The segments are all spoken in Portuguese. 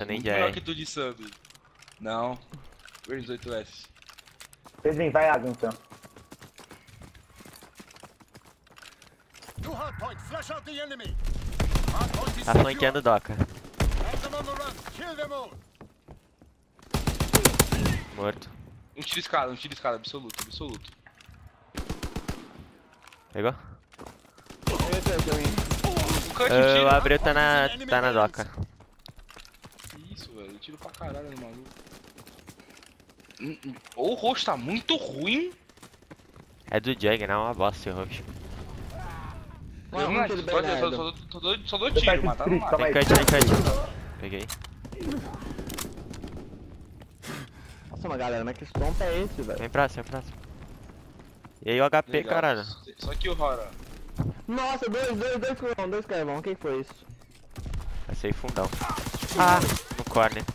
Tá nem Muito já melhor é. que tu de sub. Não. Verde 18S. Pedrinho, vai água então. To hardpoint, flush out the enemy. Hardpoint is Tá secure. flanqueando Doca. Have them on the run. Kill them all. Morto. Um tiro escada, absoluto, absoluto. Pegou? Um cut, um tiro. O Abreu tá na Doca. Que isso, velho. Eu tiro pra caralho no maluco. O roxo tá muito ruim. É do Jag, não é uma bosta esse roxo. Eu não Muito Bernardo. só dou tiro, matar não mata. Tem cut, tem cut. Peguei. Nossa, mas galera, mas que stomp é esse, velho? Vem próximo, vem próximo. E aí o HP, Legal. caralho. Só que o Rora. Nossa, dois carvão, o que foi isso? Vai sair fundão. Ah, no corner.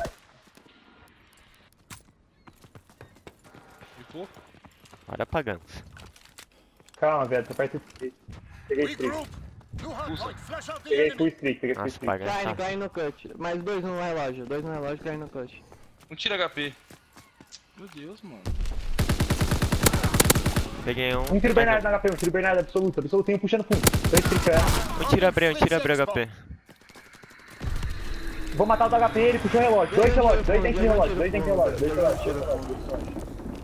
Ficou? Olha apagando. Calma, velho, tô perto de streak. Peguei streak. Regroup. To hardpoint, flush out the Peguei full enemy. streak, peguei full Nossa, streak. apagando. Klein no cut. Mais dois no relógio, Klein no cut. Um tiro HP. Meu Deus, mano. Peguei um. Um tiro Bernardo na HP, um tiro Bernardo absoluto, absoluto. Tem um puxando fundo. Tô streakando. Um tiro Abreu HP. Vou matar o do HP, ele puxou o relógio. Dois relógios, dois dentro de relógio, dois dentro de relógio, dois relógios.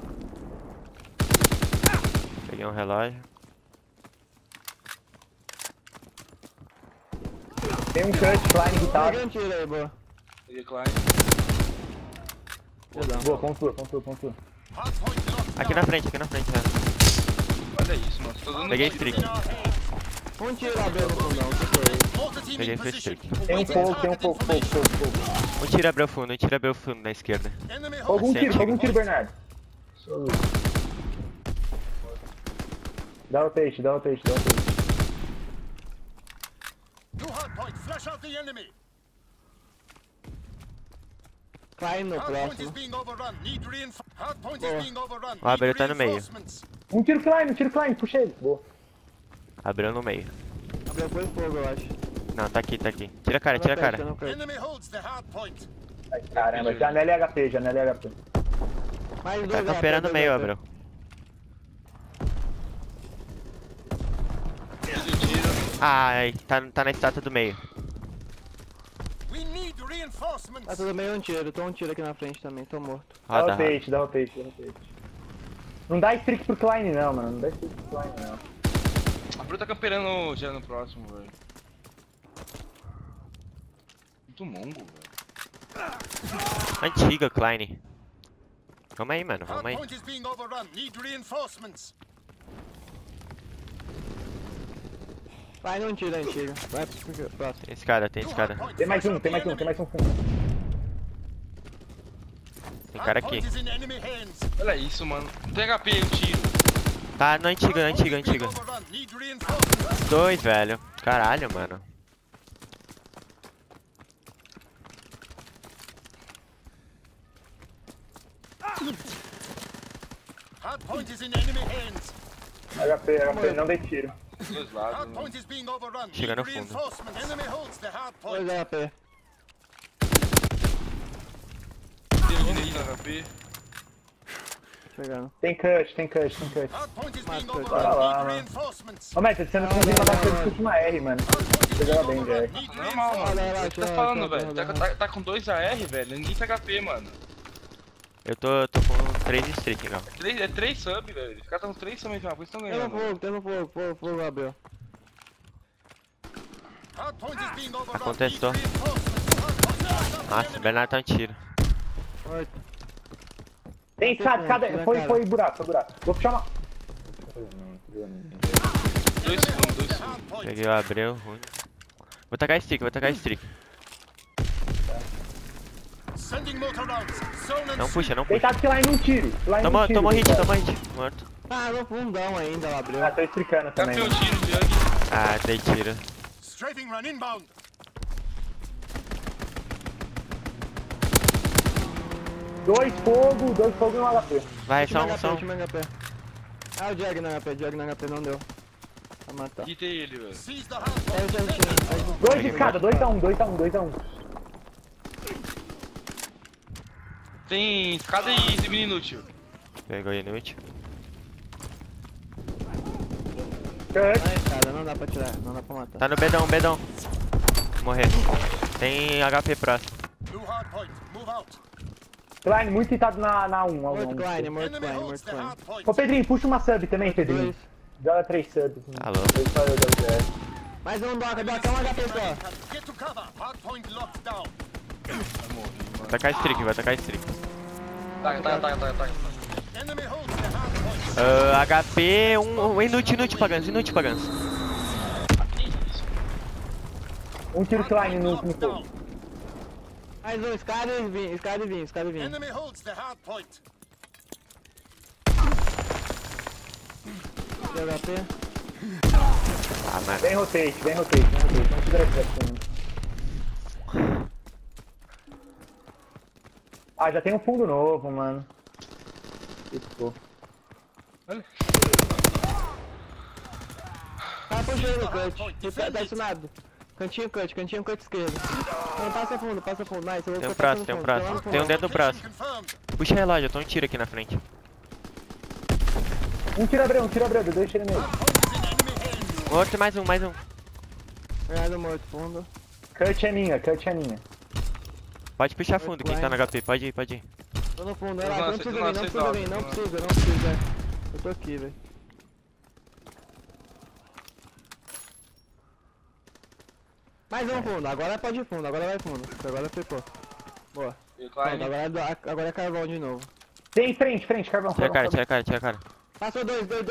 Peguei um relógio. Tem um cut, Klein, guitarra. Pega um tiro aí, boa. Peguei Klein. Boa, pontua. Hardpoint locked Aqui na frente, velho. Olha isso, mano. Tô dando Peguei tiro. streak. Um tiro Abreu no fundão, o que foi isso? down. Mortar team Peguei in full position. streak. Tem um Awaiting fogo, target fogo. Um tiro Abreu fundo na esquerda. Enemy Fogo um tiro, Bernardo. Dá o taste. To hardpoint, flush out the enemy. Klein no Hardpoint is próximo. being overrun. Need reinforcements. Hardpoint is being overrun. O Abreu Need tá no meio. reinforcements. Um tiro Klein, puxa ele. Boa. Abreu no meio. Abreu foi fogo, eu acho. Não, tá aqui. Tira a cara. Tá no cut. Enemy holds the hardpoint. Ai, caramba, janela e HP. Mais dois Tá camperando no meio, Abreu. Ai, tá na estátua do meio. We need reinforcements. Tá tudo meio um tiro, tô um tiro aqui na frente também, tô morto. Dá Roda, o taste. Não dá streak pro Klein não, mano. Não dá streak pro Klein não. A Bru tá camperando já no próximo, velho. Muito mongo, velho. Antiga, Klein. Vamos aí, mano. Vamos aí. Hardpoint is being overrun. Need reinforcements. Klein um tiro, antigo. Vai pro próximo. Tem escada. Hardpoint, Tem mais flush um out the fundo. enemy. Tem cara Hardpoint aqui. is in enemy hands. Olha isso, mano. Não tem HP, um tiro. Tá na antiga. Hardpoint is being overrun. Need reinforcements. Dois, velho. Caralho, mano. Hardpoint is in enemy hands. HP, não dei tiro. Dos dois lados, mano. Hardpoint is being overrun. Chega Need no fundo. reinforcements. Enemy holds the Dois hardpoint. HP. Tem um direito no HP. Chegando. Tem cut. Hardpoint is being Bora overrun. lá, Need mano. reinforcements. Ô, Mestre, você não conseguiu matar com a última R, mano. Hardpoint is Você joga being bem, overrun. velho. Need Normal, mano. Olha lá, O que tá olha lá, falando, olha velho? lá. Tá com 2 AR, velho. Ninguém tem HP, mano. Eu tô com 3 streak, não. É 3 sub, velho. Os caras tão 3 sub mesmo, por isso estão ganhando. Tem no fogo, Abreu. Hardpoint is being overrun. Aconteceu. Need reinforcements. Hardpoint is up. Nossa, o Bernardo tá um tiro. Tem escada. Foi buraco. Vou puxar uma... 2 segundos. Hardpoint. Peguei o Abreu, ruim. Vou tacar streak. Sending mortar rounds. Zone and Não puxa. Deitado que lá em um tiro. Tomou hit. Morto. Ah, no fundão ainda, o Abreu. Ah, tô streakando também. Campeão Mano. tiro, Jug. Ah, dei tiro. Strafing run inbound. Dois fogo e um HP. Vai, só um. Último HP. Ah, o Jag no HP, não deu. Pra matar. Quitei ele, velho. Seize the É, hardpoint. eu já tinha. Dois de escada, 2x1. Tem escada e mini inútil. Pegou inútil. Cut. Ai, cara, não dá pra tirar, não dá pra matar. Tá no bedão, bedão. Morrer. Tem HP próximo. New hardpoint. Move out. Klein, muito hitado na 1. Morto Klein, morto Enemy Klein, holds morto the Klein. hardpoint. Ô, Pedrinho, puxa uma sub também, Pedrinho. Dois. Joga 3 subs. Alô? Mais um doca, doca, é um HP só. Get to cover. Hardpoint locked down. Vai tacar streak, vai tacar streak. Tá. Enemy holds the hardpoint. HP, inútil pagando, pagando. Um tiro Klein no Locked down. fogo. Mais um, escada e vinho, escada e vinho, escada e vinho. Enemy holds the hardpoint. Deu HP. Ah, mano. Vem rotate. Não segura aqui pra cima. Ah, já tem um fundo novo, mano. Ficou. Tá puxando o cut. Tá ensinado. Cantinho cut esquerdo. Não, passa fundo, nice. Eu vou Tem um ficar braço, passando tem um fundo, braço. lá no fundo. Tem um dedo no braço. Location confirmed. Puxa relógio, eu tô um tiro aqui na frente. Um tiro abreu, 2 tiros nele. Outro, mais um. Obrigado, morto, fundo. Cut é minha. Pode puxar fundo, quem tá no HP, pode ir. Tô no fundo, Eu relaxa, não não precisa aceito, vir, não não aceito, precisa. Eu tô aqui, velho. Mais um fundo, agora pode ir fundo, agora vai fundo. Agora ficou. Boa. Pronto, agora é carvão de novo. Tem frente, carvão. Tira a cara. Passou dois. Dois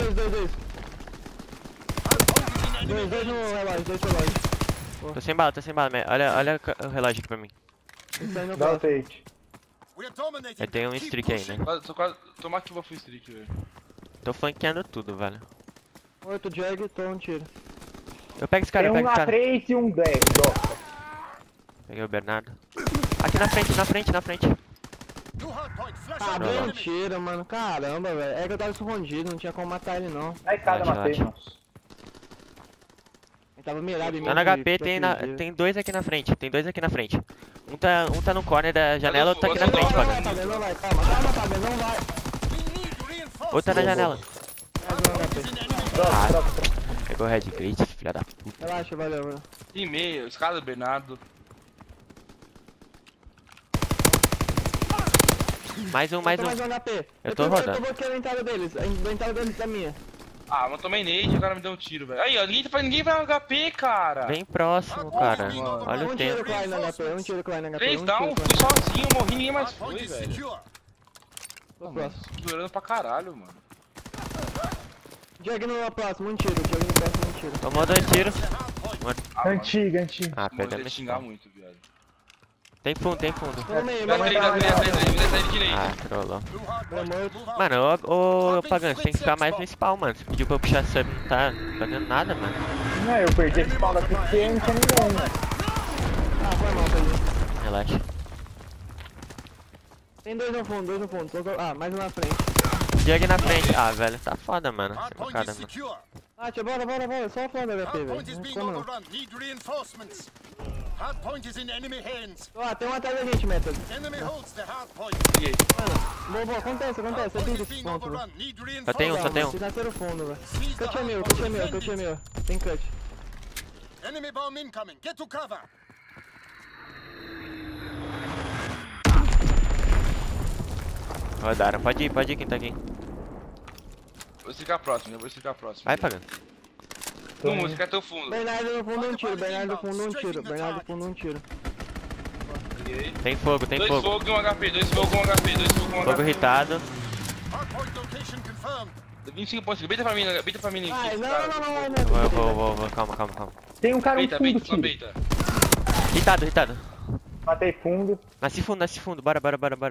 no relógio, dois relógios. Tô sem bala, man. Olha o relógio aqui pra mim. Isso aí no Dá o próximo. tate. We are dominating. Aí tem um Keep streak aí, pushing. né? Quase tomar que eu vou full streak, velho. Tô flanqueando tudo, velho. Morto Jag, tô um tiro. Eu pego esse cara, Tem eu pego um esse cara. A3 e um 10. Doca. Peguei o Bernardo. Aqui na frente. New hardpoint. Flash Ah, out deu um enemy. tiro, mano. Caramba, velho. É que eu tava escondido, não tinha como matar ele, não. Na escada Relaxa, matei, relaxa. mano. Ele tava mirado em mim. Tá no HP, tem dois aqui na frente. Um tá no corner da janela, outro tá aqui na frente, Não vai, pagando. Fabiano, não vai. Calma, Fabiano, não vai. We need reinforcements. Outro tá na janela. Mais um HP. Troca. Pegou Red Glitch, filha da puta. Relaxa, valeu, mano. E meio, escada do Bernardo. Mais um. Mais um HP. Eu tô rodando. Eu bloqueei a entrada deles. A entrada deles da minha. Ah, mas tomei nade e o cara me deu um tiro, velho. Aí, ó, ninguém vai no HP, cara. Bem próximo, cara. Olha Um o tiro tempo. Klein no HP, um tiro Klein no HP. 3 um down, tiro, fui sozinho, morri, ninguém mais Hardpoint foi, is velho. secure. Tô próximo. Durando pra caralho, mano. Jag no próximo, um tiro. Jag no próximo, um tiro. Tomou 2 tiros. Ah, mano, Antiga. Ah, vou perdemos xingar spawn. muito, viado. Tem fundo. Tô no meio, Vai meio. sair de direito. Ah, trollou. New hardpoint. morto. Move out. Mano, ô Pagano, você tem que ficar mais no spawn, mano. Você pediu pra eu puxar sub, não tá fazendo nada, mano. Não, eu perdi esse spawn daqui porque não tinha ninguém, né? Ah, foi mal, Pedrinho. Relaxa. Tem dois no fundo. Ah, mais um na frente. Jag na frente. Ah, velho, tá foda, mano. Você Hardpoint cara, is mano. secure. Ah, tia, bora. Só foda, HP, velho. Hardpoint is Não being como não. overrun. Need reinforcements. Hardpoint is in enemy hands. Ó, tem um atrás da gente, Method. Enemy holds the hardpoint. Boa, acontece. É Hardpoint tudo is being esse ponto, velho. overrun. Need Só tem um, reinforcements. só tem um. Vocês nasceram fundo, velho. Seize the Cut é meu. hardpoint. Defend it. Tem cut. Enemy bomb incoming. Get to cover. Rodaram. Pode ir quem tá aqui. Vou ficar próximo. Vai, Pagano. No música, teu fundo. Bernardo no fundo, um tiro. Bernardo no fundo, um tiro. Peguei. Tem fogo. Dois fogo e um HP, dois fogo e um HP. Fogo irritado. Hardpoint location confirmed. 25 pontos. Beita pra mim, Ai, Nick. não. Vou. Calma. Tem um cara no Beita, fundo, só tiro. beita. Irritado. Matei fundo. Nasce fundo. Bora.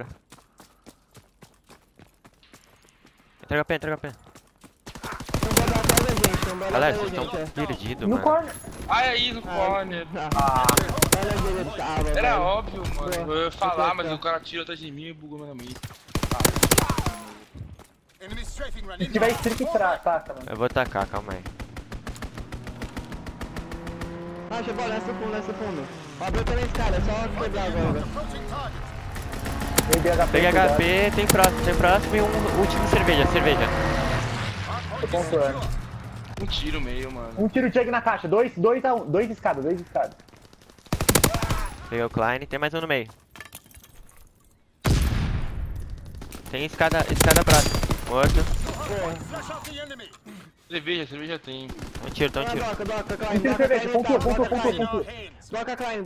Entrega a pé. Tem um bode atrás da gente, Galera, vocês estão perdidos, No mano. corner. Ai, aí no corner. Olha onde ele tava, Era velho. óbvio, mano. Boa. Eu ia falar, mas Boa. o cara tirou atrás de mim e bugou meu nome. Enemy strafing run Se tiver inbound. streak, taca, mano. Eu vou tacar, calma aí. Baixa, bola, nessa fundo. Abriu pela escada, é só quebrar agora. Approaching target. Peguei HP, tem próximo e um último cerveja. Tô pontuando. Um tiro meio, mano. Um tiro Chug na caixa, dois escadas. Peguei o Klein, tem mais um no meio. Tem escada próxima. Morto. Flush out the enemy. Cerveja tem. Um tiro. Doca, Klein, Um tiro cerveja, pontua. Doca Klein.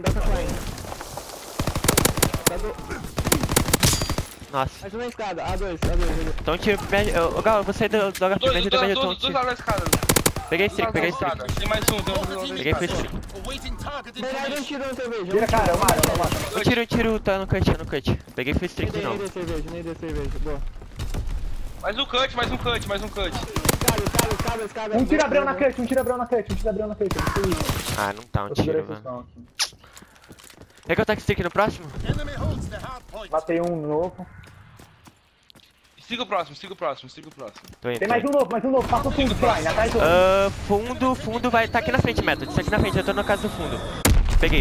Nossa. Mais uma escada, A2. Então um tiro. Ô Gal, você do HP, me ajuda, um Dois tiro. lados da escada. Peguei streak. Tem mais um, tem um. Peguei full streak. Awaiting target Melhor um information. tiro no cerveja. Vira, cara, eu mato. Um tiro, tá no cut. Peguei full streak de Nem novo. deu cerveja, boa. Mais um cut. Escada. Um tiro abriu na cut. Ah, não tá um Eu segurei tiro, a mano. função aqui. Quer que eu taque streak no próximo? Enemy holds the hard point. Matei um novo. Siga o próximo. Tô indo. Tem mais um novo. Passa o fundo, Klein, atrás do outro. Fundo vai tá aqui na frente, Method. Isso aqui na frente, eu tô na casa do fundo. Peguei.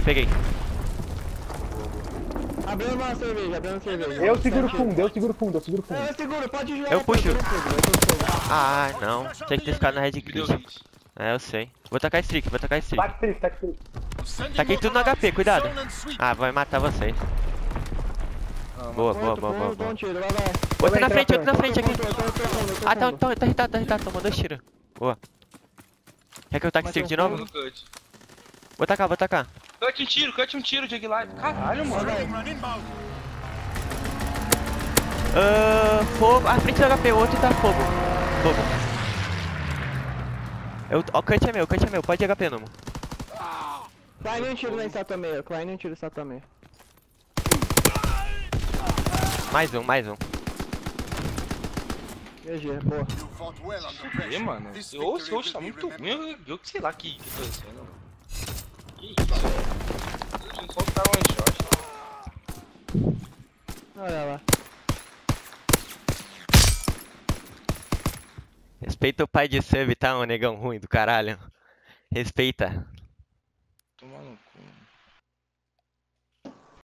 Abriu uma cerveja. Eu seguro o fundo. Eu seguro, pode jogar. Eu puxo. Segura o fogo. Ah, não. Tem que ter ficado na red Deu glitch. hit. É, eu sei. Vou tacar streak. Tac streak. Sending Taquei tudo no more HP, cuidado. zone and sweep. Ah, vai matar vocês. Boa. Bom tiro, vai. Outro na frente aqui. Tô Ah, tá irritado. Tomou 2 tiros. Boa. Quer que eu taque streak de novo? No cut. Vou tacar. Cut um tiro, Jug Live. Caralho, mano. Run inbound. Fogo. À frente do HP, o outro tá fogo. Ó, o cut é meu. Pode ir HP, Numo. Klein um tiro na estátua meia. Mais um. GG, boa. You fought well under E, pressure. mano. This Ou victory hoje tá will be muito remembered. ruim, eu sei lá que tô acontecendo, mano. Que isso? Eles só ficaram one shot. Olha lá. Respeita o pai de sub, tá, um negão ruim do caralho. Respeita. Tomar no cu.